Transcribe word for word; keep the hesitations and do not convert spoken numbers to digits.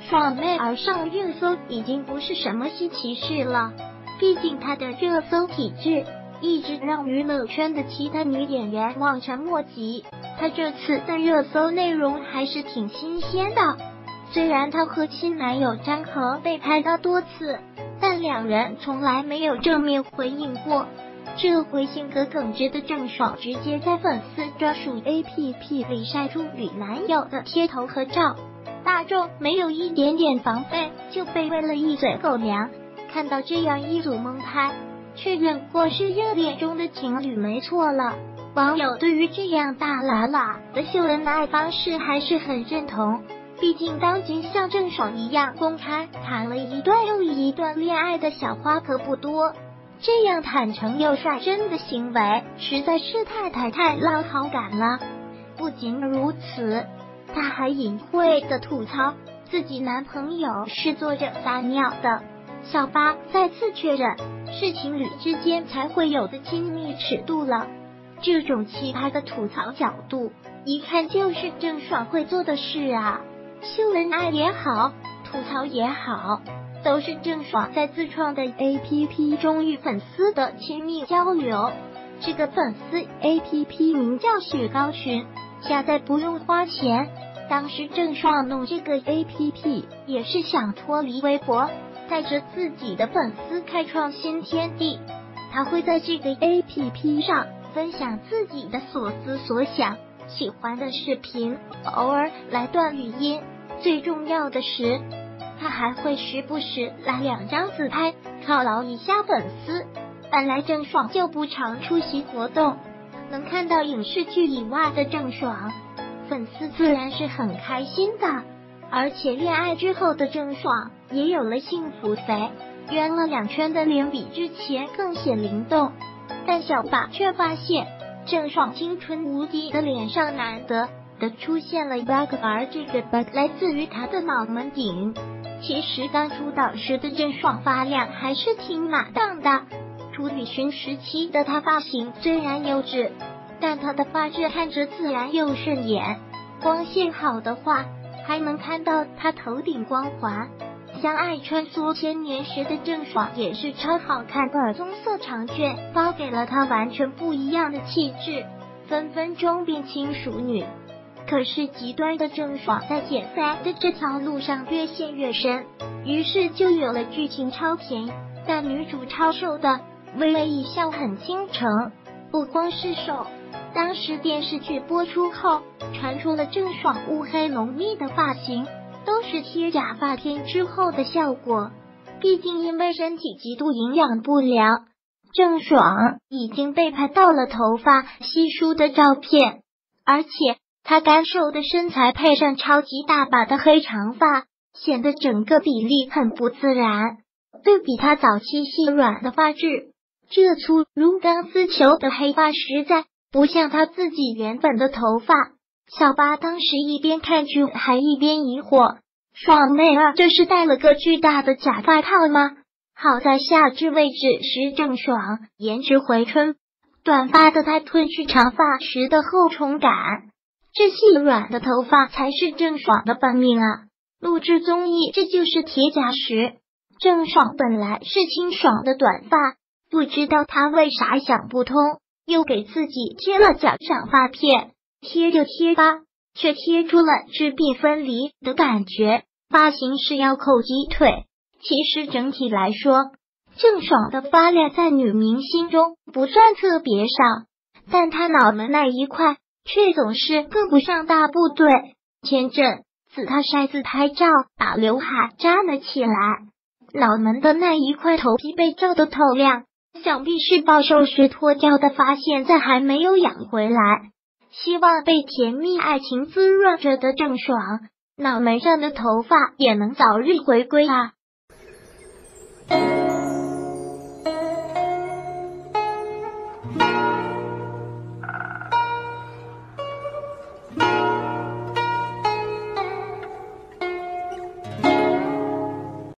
爽妹而上热搜已经不是什么稀奇事了，毕竟她的热搜体质一直让娱乐圈的其他女演员望尘莫及。她这次的热搜内容还是挺新鲜的，虽然她和亲男友张恒被拍到多次，但两人从来没有正面回应过。这回性格耿直的郑爽直接在粉丝专属 A P P 里晒出与男友的贴头合照，大众没有一点点防备就被喂了一嘴狗粮。看到这样一组萌拍，确认过是热恋中的情侣没错了。网友对于这样大喇喇的秀恩爱方式还是很认同，毕竟当今像郑爽一样公开谈了一段又一段恋爱的小花可不多，这样坦诚又率真的行为实在是太太太捞好感了。不仅如此，她还隐晦的吐槽自己男朋友是坐着撒尿的。小八再次确认是情侣之间才会有的亲密尺度了。这种奇葩的吐槽角度，一看就是郑爽会做的事啊！秀恩爱也好，吐槽也好，都是郑爽在自创的 A P P 中与粉丝的亲密交流。这个粉丝 A P P 名叫雪糕群，下载不用花钱。当时郑爽弄这个 A P P 也是想脱离微博，带着自己的粉丝开创新天地。她会在这个 A P P 上分享自己的所思所想，喜欢的视频，偶尔来段语音。最重要的是，他还会时不时来两张自拍，犒劳一下粉丝。本来郑爽就不常出席活动，能看到影视剧以外的郑爽，粉丝自然是很开心的。而且恋爱之后的郑爽也有了幸福肥，圆了两圈的脸比之前更显灵动。但小八却发现，郑爽青春无敌的脸上难得的出现了 bug， 而这个 bug 来自于她的脑门顶。其实刚出道时的郑爽发量还是挺满当的，处女裙时期的她发型虽然优质，但她的发质看着自然又顺眼，光线好的话还能看到她头顶光环。像爱穿梭千年时的郑爽也是超好看的棕色长卷，包给了她完全不一样的气质，分分钟变轻熟女。可是极端的郑爽在减肥的这条路上越陷越深，于是就有了剧情超甜但女主超瘦的微微一笑很倾城。不光是瘦，当时电视剧播出后传出了郑爽乌黑浓密的发型，都是贴假发片之后的效果。毕竟因为身体极度营养不良，郑爽已经被拍到了头发稀疏的照片，而且她干瘦的身材配上超级大把的黑长发，显得整个比例很不自然。对比她早期细软的发质，这粗如钢丝球的黑发实在不像她自己原本的头发。小八当时一边看剧还一边疑惑，爽妹儿这是戴了个巨大的假发套吗？好在下至位置时郑爽颜值回春，短发的她褪去长发时的厚重感，这细软的头发才是郑爽的本命啊！录制综艺这就是铁甲时，郑爽本来是清爽的短发，不知道她为啥想不通，又给自己贴了假长发片，贴着贴吧，却贴出了质壁分离的感觉，发型是要扣鸡腿。其实整体来说，郑爽的发量在女明星中不算特别少，但她脑门那一块却总是跟不上大部队。前阵子她晒自拍照，把刘海扎了起来，脑门的那一块头皮被照得透亮，想必是暴瘦时脱掉的发，现在还没有养回来。希望被甜蜜爱情滋润着的郑爽，脑门上的头发也能早日回归啊！